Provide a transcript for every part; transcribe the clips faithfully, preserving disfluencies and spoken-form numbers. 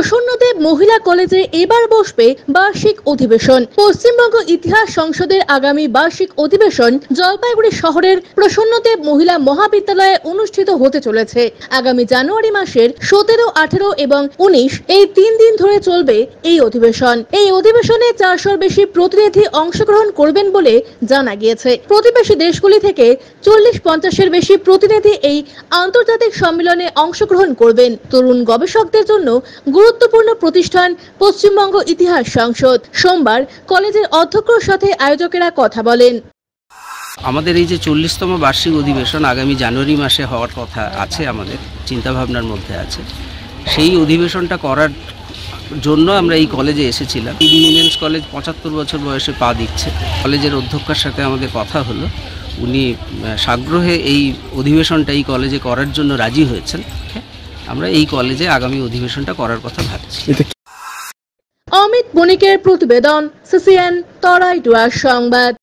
প্রসন্নদেব মহিলা কলেজে এবার বসবে বার্ষিক অধিবেশন। পশ্চিমবঙ্গ ইতিহাস সংসদের আগামী বার্ষিক অধিবেশন জলপাইগুড়ি শহরের প্রসন্নদেব মহিলা মহাবিদ্যালয়ে অনুষ্ঠিত হতে চলেছে। আগামী জানুয়ারি মাসের সতেরো আঠেরো এবং উনিশ এই তিন দিন ধরে চলবে এই অধিবেশন। এই অধিবেশনে চারশোর বেশি প্রতিনিধি অংশগ্রহণ করবেন বলে জানা গিয়েছে। প্রতিবেশী দেশগুলি থেকে চল্লিশ পঞ্চাশের বেশি প্রতিনিধি এই আন্তর্জাতিক সম্মেলনে অংশগ্রহণ করবেন। তরুণ গবেষকদের জন্য গুরুত্বপূর্ণ প্রতিষ্ঠান পশ্চিমবঙ্গ ইতিহাস সংসদ। সোমবার কলেজের অধ্যক্ষর সাথে আয়োজকেরা কথা বলেন। আমাদের এই যে চল্লিশতম বার্ষিক অধিবেশন আগামী জানুয়ারি মাসে হওয়ার কথা আছে, আমাদের চিন্তাভাবনার মধ্যে আছে। সেই অধিবেশনটা করার জন্য আমরা এই কলেজে এসেছিলাম। ইডি উমেন্স কলেজ পঁচাত্তর বছর বয়সে পা দিচ্ছে। কলেজের অধ্যক্ষের সাথে আমাদের কথা হলো, উনি সাগ্রহে এই অধিবেশনটা এই কলেজে করার জন্য রাজি হয়েছেন। আমরা এই কলেজে আগামী অধিবেশনটা করার কথা ভাবছি। অমিত বণিকের প্রতিবেদন, সিসিএন তরাইডুয়ার সংবাদ।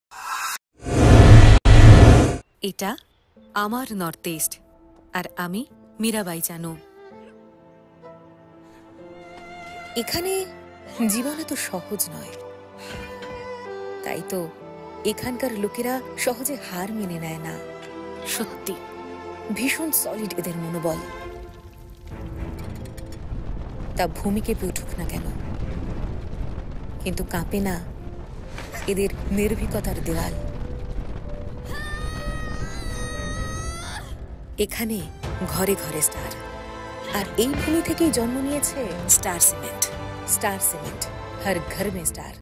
এটা আমার নর্থ ইস্ট, আর আমি মীরাবাই জানু। এখানে জীবন এত সহজ নয়, তাই তো এখানকার লোকেরা সহজে হার মেনে নেয় না। সত্যি ভীষণ সলিড এদের মনোবল। তা ভূমি কেঁপে উঠুক না কেন, কিন্তু কাঁপে না এদের নির্ভীকতার দেওয়াল। এখানে ঘরে ঘরে স্টার, আর এই ভূমি থেকেই জন্ম নিয়েছে স্টার সিমেন্ট। স্টার সিমেন্ট, হর ঘর মে স্টার।